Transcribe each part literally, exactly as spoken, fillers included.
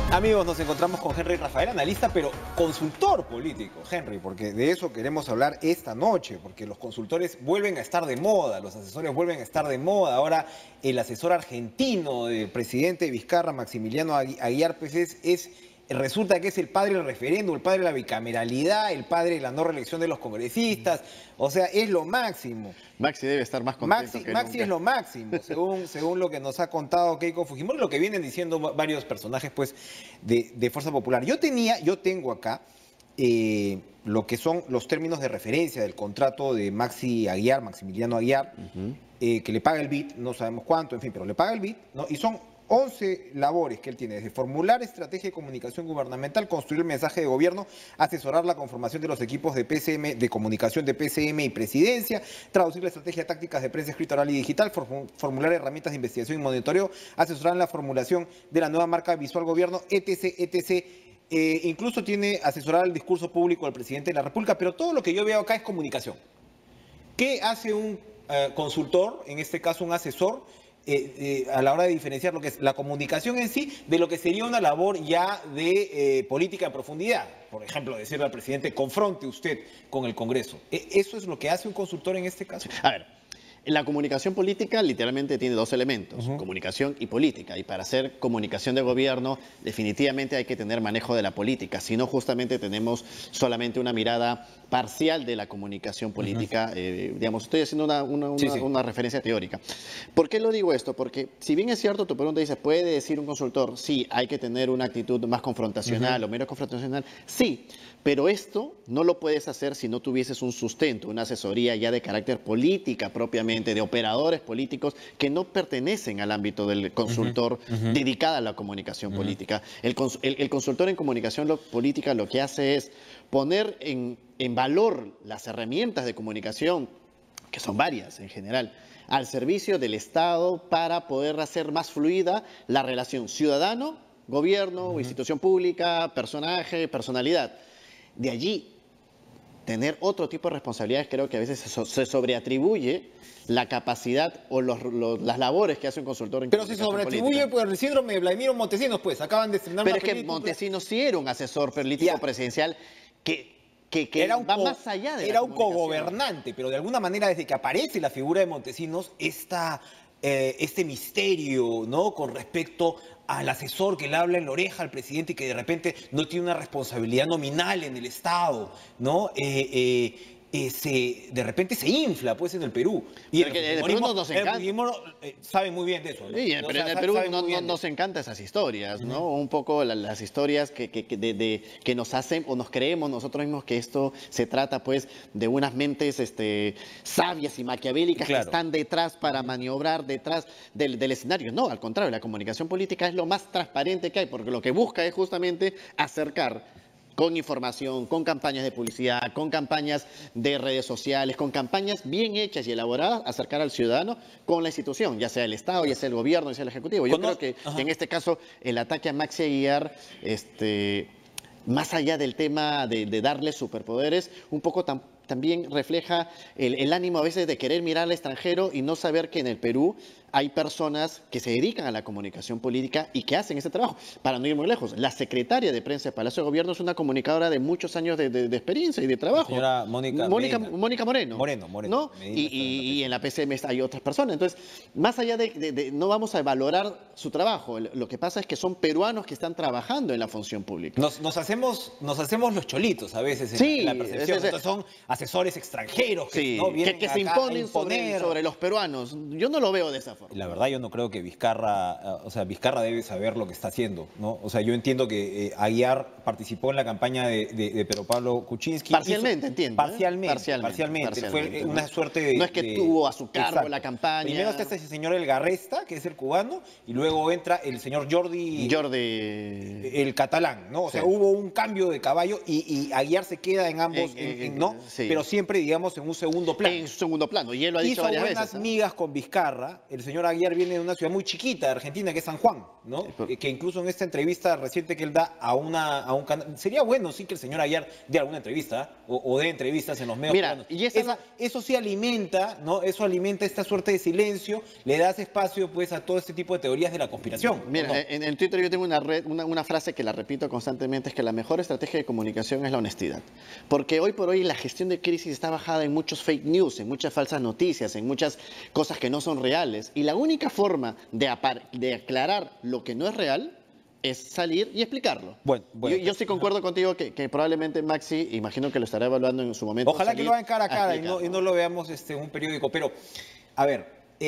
Amigos, nos encontramos con Henry Rafael, analista, pero consultor político, Henry, porque de eso queremos hablar esta noche, porque los consultores vuelven a estar de moda, los asesores vuelven a estar de moda. Ahora el asesor argentino del presidente Vizcarra, Maximiliano Aguiar, pues es, es, resulta que es el padre del referéndum, el padre de la bicameralidad, el padre de la no reelección de los congresistas, o sea, es lo máximo. Maxi debe estar más contento Maxi, que Maxi nunca. es lo máximo, según, según lo que nos ha contado Keiko Fujimori, lo que vienen diciendo varios personajes pues, de, de Fuerza Popular. Yo tenía, yo tengo acá eh, lo que son los términos de referencia del contrato de Maxi Aguiar, Maximiliano Aguiar, uh-huh. eh, que le paga el B I D, no sabemos cuánto, en fin, pero le paga el B I D, ¿no? Y son once labores que él tiene, desde formular estrategia de comunicación gubernamental, construir el mensaje de gobierno, asesorar la conformación de los equipos de P C M, de comunicación de P C M y presidencia, traducir la estrategia tácticas de prensa escrita, oral y digital, formular herramientas de investigación y monitoreo, asesorar en la formulación de la nueva marca visual gobierno, etc, etc. Eh, incluso tiene asesorar el discurso público del presidente de la República, pero todo lo que yo veo acá es comunicación. ¿Qué hace un eh, consultor, en este caso un asesor, Eh, eh, a la hora de diferenciar lo que es la comunicación en sí de lo que sería una labor ya de eh, política en profundidad? Por ejemplo, decirle al presidente, confronte usted con el Congreso. ¿Eso es lo que hace un consultor en este caso? A ver, la comunicación política literalmente tiene dos elementos, uh-huh. comunicación y política. Y para hacer comunicación de gobierno, definitivamente hay que tener manejo de la política. Si no, justamente tenemos solamente una mirada parcial de la comunicación política. Uh-huh. eh, digamos, estoy haciendo una, una, una, sí, sí. una referencia teórica. ¿Por qué lo digo esto? Porque si bien es cierto, tu pregunta dice, ¿puede decir un consultor? Sí, hay que tener una actitud más confrontacional uh-huh. o menos confrontacional. Sí, pero esto no lo puedes hacer si no tuvieses un sustento, una asesoría ya de carácter política propiamente, de operadores políticos que no pertenecen al ámbito del consultor uh-huh, uh-huh. dedicado a la comunicación uh-huh. política. El, cons el, el consultor en comunicación lo, política lo que hace es poner en, en valor las herramientas de comunicación, que son varias en general, al servicio del Estado para poder hacer más fluida la relación ciudadano, gobierno, uh-huh. institución pública, personaje, personalidad. De allí, tener otro tipo de responsabilidades, creo que a veces se, so se sobreatribuye la capacidad o los, los, las labores que hace un consultor en Pero se sobreatribuye por el síndrome de Vladimiro Montesinos, pues, acaban de estrenar Pero una es que película. Montesinos sí era un asesor político yeah. presidencial que... Que, que era un va co, más allá de Era la un cogobernante, pero de alguna manera desde que aparece la figura de Montesinos, esta, eh, este misterio, ¿no?, con respecto al asesor que le habla en la oreja al presidente y que de repente no tiene una responsabilidad nominal en el Estado, ¿no? Eh, eh, Eh, se, de repente se infla pues en el Perú. Y el, el, el Perú no nos encanta. El eh, sabe muy bien de eso, ¿no? Sí, pero o sea, en el Perú no, no, nos encantan esas historias, ¿no? Uh-huh. Un poco la, las historias que, que, de, de, que nos hacen o nos creemos nosotros mismos que esto se trata pues de unas mentes este, sabias y maquiavélicas claro. que están detrás para maniobrar detrás del, del escenario. No, al contrario, la comunicación política es lo más transparente que hay, porque lo que busca es justamente acercar con información, con campañas de publicidad, con campañas de redes sociales, con campañas bien hechas y elaboradas, acercar al ciudadano con la institución, ya sea el Estado, ya sea el gobierno, ya sea el Ejecutivo. Yo creo que, que en este caso el ataque a Maxi Aguiar, este, más allá del tema de, de darle superpoderes, un poco tam, también refleja el, el ánimo a veces de querer mirar al extranjero y no saber que en el Perú hay personas que se dedican a la comunicación política y que hacen ese trabajo. Para no ir muy lejos, la secretaria de prensa de Palacio de Gobierno es una comunicadora de muchos años de, de, de experiencia y de trabajo. Señora Mónica, Mónica, Mónica Moreno. Moreno, Moreno. ¿No? Y, y, y en la P C M hay otras personas. Entonces, más allá de, de, de, no vamos a valorar su trabajo, lo que pasa es que son peruanos que están trabajando en la función pública. Nos, nos, hacemos, nos hacemos los cholitos a veces en, sí, la, en la percepción. Es, es, Entonces son asesores extranjeros que, sí, ¿no? vienen que, que se imponen sobre, sobre los peruanos. Yo no lo veo de esa forma. La verdad, yo no creo que Vizcarra, o sea, Vizcarra debe saber lo que está haciendo, ¿no? O sea, yo entiendo que eh, Aguiar participó en la campaña de, de, de Pedro Pablo Kuczynski. Parcialmente, hizo, entiendo. Parcialmente, ¿eh? parcialmente, parcialmente. parcialmente. Fue una suerte de... No es que de, tuvo a su cargo exacto. la campaña. Primero está ese señor El Garresta, que es el cubano, y luego entra el señor Jordi... Jordi... El catalán, ¿no? O sea, sí. hubo un cambio de caballo y, y Aguiar se queda en ambos, en, en, en, ¿no? Sí. Pero siempre, digamos, en un segundo plano. En segundo plano, y él lo ha dicho Hizo varias buenas veces. migas con Vizcarra, el señor Aguiar viene de una ciudad muy chiquita de Argentina, que es San Juan, ¿no? Sí, pero... Que incluso en esta entrevista reciente que él da a, una, a un canal... Sería bueno, sí, que el señor Aguiar dé alguna entrevista, o, o dé entrevistas en los medios. Mira, y esa eso, la... eso sí alimenta, ¿no? Eso alimenta esta suerte de silencio, le das espacio, pues, a todo este tipo de teorías de la conspiración. Mira, ¿no? en, en Twitter yo tengo una, red, una, una frase que la repito constantemente, es que la mejor estrategia de comunicación es la honestidad. Porque hoy por hoy la gestión de crisis está bajada en muchos fake news, en muchas falsas noticias, en muchas cosas que no son reales. Y la única forma de, de aclarar lo que no es real es salir y explicarlo. Bueno, bueno, yo, yo sí concuerdo contigo que, que probablemente Maxi, imagino que lo estará evaluando en su momento. Ojalá que lo hagan cara a cara y no, y no lo veamos este, en un periódico. Pero, a ver,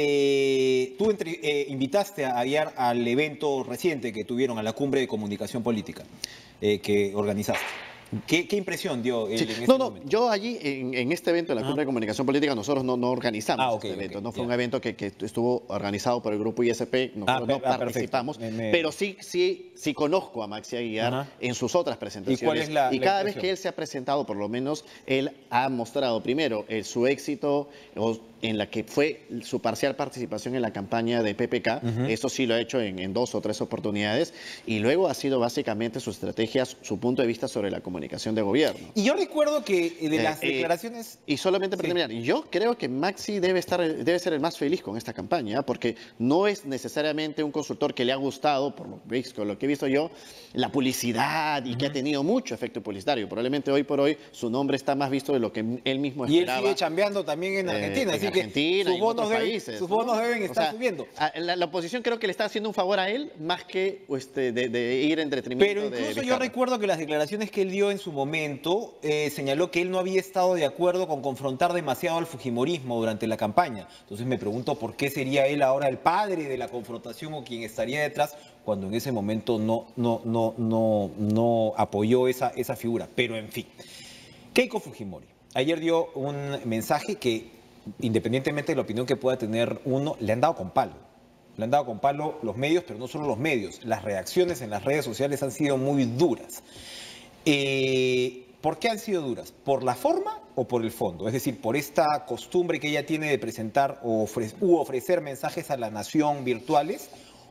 eh, tú entre, eh, invitaste a Aguiar al evento reciente que tuvieron, a la cumbre de comunicación política eh, que organizaste. ¿Qué, ¿Qué impresión dio él sí. en este No, no, momento? yo allí, en, en este evento, en la ah. Cumbre de Comunicación Política, nosotros no, no organizamos ah, okay, este evento. okay, no fue yeah. un evento que, que estuvo organizado por el grupo I S P, nosotros ah, no ah, participamos, me, me... pero sí, sí, sí conozco a Maxi Aguiar Ajá. en sus otras presentaciones. ¿Y cuál es la, y la cada impresión? vez que él se ha presentado, por lo menos, él ha mostrado, primero, eh, su éxito o, en la que fue su parcial participación en la campaña de P P K, uh-huh. eso sí lo ha hecho en, en dos o tres oportunidades, y luego ha sido básicamente su estrategia, su punto de vista sobre la comunicación de gobierno. Y yo recuerdo que de eh, las declaraciones... Eh, y solamente para sí. terminar, yo creo que Maxi debe, estar, debe ser el más feliz con esta campaña, porque no es necesariamente un consultor que le ha gustado, por lo, por lo que he visto yo, la publicidad y uh-huh. que ha tenido mucho efecto publicitario. Probablemente hoy por hoy su nombre está más visto de lo que él mismo esperaba. Y él sigue chambeando también en Argentina, eh, así en Argentina, que sus bonos, deben, países, sus ¿no? bonos deben estar o sea, subiendo. La, la oposición creo que le está haciendo un favor a él más que este, de, de ir en detrimento. Pero incluso de yo recuerdo que las declaraciones que él dio en su momento eh, señaló que él no había estado de acuerdo con confrontar demasiado al fujimorismo durante la campaña. Entonces me pregunto por qué sería él ahora el padre de la confrontación o quien estaría detrás cuando en ese momento no, no, no, no, no apoyó esa, esa figura. Pero en fin, Keiko Fujimori ayer dio un mensaje que, independientemente de la opinión que pueda tener uno, le han dado con palo. Le han dado con palo los medios, pero no solo los medios. Las reacciones en las redes sociales han sido muy duras. Eh, ¿Por qué han sido duras? ¿Por la forma o por el fondo? Es decir, por esta costumbre que ella tiene de presentar o ofre- u ofrecer mensajes a la nación virtuales,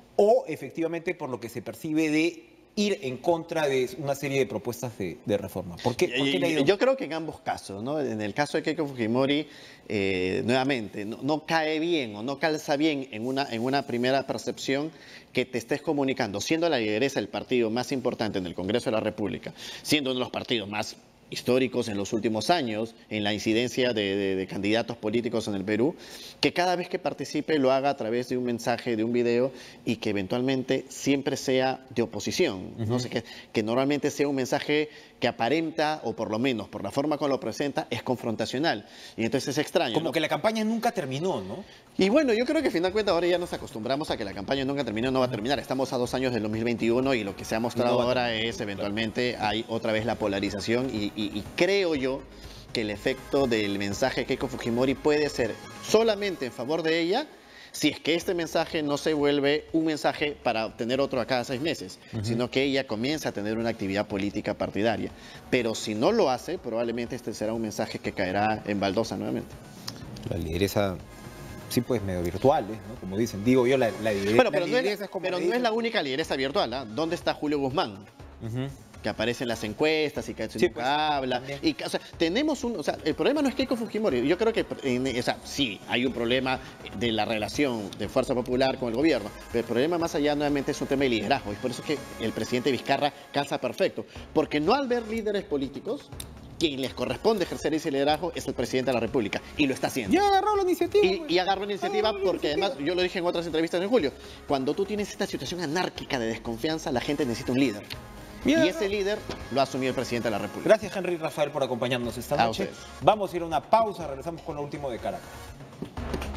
o efectivamente por lo que se percibe de ir en contra de una serie de propuestas de, de reforma. ¿Por qué, ¿Por qué le ha ido? Yo creo que en ambos casos, ¿no? En el caso de Keiko Fujimori, eh, nuevamente, no, no cae bien o no calza bien en una, en una primera percepción que te estés comunicando, siendo la lideresa del partido más importante en el Congreso de la República, siendo uno de los partidos más históricos en los últimos años, en la incidencia de, de, de candidatos políticos en el Perú, que cada vez que participe lo haga a través de un mensaje, de un video, y que eventualmente siempre sea de oposición, uh-huh. no sé, que, que normalmente sea un mensaje que aparenta, o por lo menos por la forma como lo presenta, es confrontacional. Y entonces es extraño. Como ¿no? que la campaña nunca terminó, ¿no? Y bueno, yo creo que al final de cuentas ahora ya nos acostumbramos a que la campaña nunca terminó, no va a terminar. Estamos a dos años del dos mil veintiuno y lo que se ha mostrado no ahora es eventualmente hay otra vez la polarización y, y, y creo yo que el efecto del mensaje de Keiko Fujimori puede ser solamente en favor de ella si es que este mensaje no se vuelve un mensaje para obtener otro a cada seis meses, uh-huh. sino que ella comienza a tener una actividad política partidaria. Pero si no lo hace, probablemente este será un mensaje que caerá en baldosa nuevamente. La lideresa... Sí, pues medio virtuales, ¿no? Como dicen, digo yo, la, la lideresa. Bueno, pero, la no, lideresa es, es como pero no es la única lideresa virtual, ¿eh? ¿Dónde está Julio Guzmán? Uh-huh. Que aparece en las encuestas y que sí, nunca pues, habla. Y, o sea, tenemos un, o sea, el problema no es Keiko Fujimori. Yo creo que, en, o sea, sí, hay un problema de la relación de Fuerza Popular con el gobierno, pero el problema más allá nuevamente es un tema de liderazgo. Y por eso es que el presidente Vizcarra calza perfecto. Porque no al ver líderes políticos, quien les corresponde ejercer ese liderazgo es el presidente de la República, y lo está haciendo. Y agarró la iniciativa. Y, y agarró la iniciativa agarró porque la iniciativa. Además, yo lo dije en otras entrevistas en julio, cuando tú tienes esta situación anárquica de desconfianza, la gente necesita un líder. Mira, y ese líder lo ha asumido el presidente de la República. Gracias, Henry Rafael, por acompañarnos esta noche. Vamos a ir a una pausa, regresamos con lo último de Caracas.